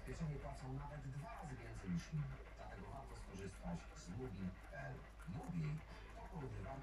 ubezpieczenie płacą nawet 2 razy więcej niż inni. Dlatego warto skorzystać z Mubi.pl. Mubi to porównywanie